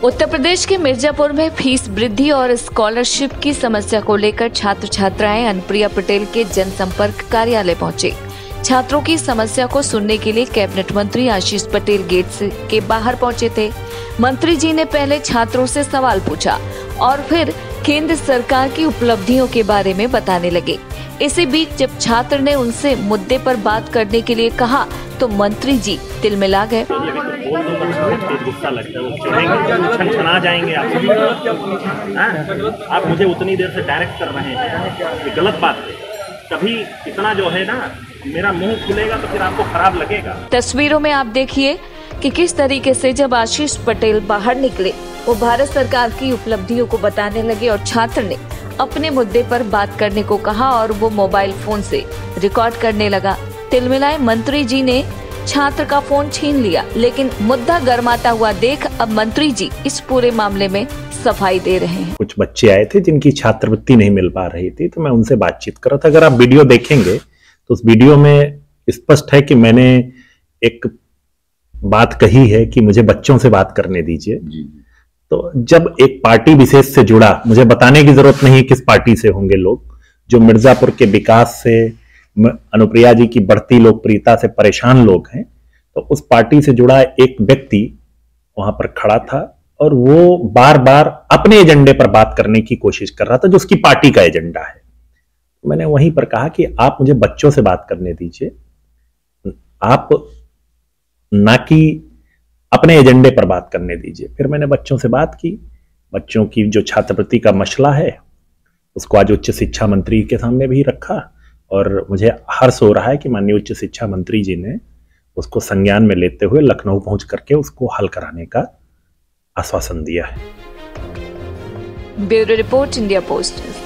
उत्तर प्रदेश के मिर्जापुर में फीस वृद्धि और स्कॉलरशिप की समस्या को लेकर छात्र छात्राएं अनुप्रिया पटेल के जनसंपर्क कार्यालय पहुंचे। छात्रों की समस्या को सुनने के लिए कैबिनेट मंत्री आशीष पटेल गेट के बाहर पहुंचे थे। मंत्री जी ने पहले छात्रों से सवाल पूछा और फिर केंद्र सरकार की उपलब्धियों के बारे में बताने लगे। इसी बीच जब छात्र ने उनसे मुद्दे पर बात करने के लिए कहा तो मंत्री जी तिलमिला गए। गुस्सा लगता है, वो चिढ़ेंगे, छनछना जाएंगे आप मुझे उतनी देर से डायरेक्ट कर रहे हैं, ये गलत बात है। कभी इतना जो है ना, मेरा मुंह खुलेगा तो फिर आपको खराब लगेगा। तस्वीरों में आप देखिए कि किस तरीके से जब आशीष पटेल बाहर निकले वो भारत सरकार की उपलब्धियों को बताने लगे और छात्र ने अपने मुद्दे पर बात करने को कहा और वो मोबाइल फोन से रिकॉर्ड करने लगा। तिलमिलाए मंत्री जी ने छात्र का फोन छीन लिया, लेकिन मुद्दा गरमाता हुआ देख अब मंत्री जी इस पूरे मामले में सफाई दे रहे हैं। कुछ बच्चे आए थे जिनकी छात्रवृत्ति नहीं मिल पा रही थी, तो मैं उनसे बातचीत कर रहा था। अगर आप वीडियो देखेंगे तो उस वीडियो में स्पष्ट है कि मैंने एक बात कही है कि मुझे बच्चों से बात करने दीजिए। तो जब एक पार्टी विशेष से जुड़ा, मुझे बताने की जरूरत नहीं किस पार्टी से होंगे लोग, जो मिर्जापुर के विकास से, अनुप्रिया जी की बढ़ती लोकप्रियता से परेशान लोग हैं, तो उस पार्टी से जुड़ा एक व्यक्ति वहां पर खड़ा था और वो बार बार अपने एजेंडे पर बात करने की कोशिश कर रहा था जो उसकी पार्टी का एजेंडा है। मैंने वहीं पर कहा कि आप मुझे बच्चों से बात करने दीजिए, आप ना कि अपने एजेंडे पर बात करने दीजिए। फिर मैंने बच्चों से बात की, बच्चों की जो छात्रवृत्ति का मसला है उसको आज उच्च शिक्षा मंत्री के सामने भी रखा और मुझे हर्ष हो रहा है कि माननीय उच्च शिक्षा मंत्री जी ने उसको संज्ञान में लेते हुए लखनऊ पहुंच करके उसको हल कराने का आश्वासन दिया है। Bureau report, India post.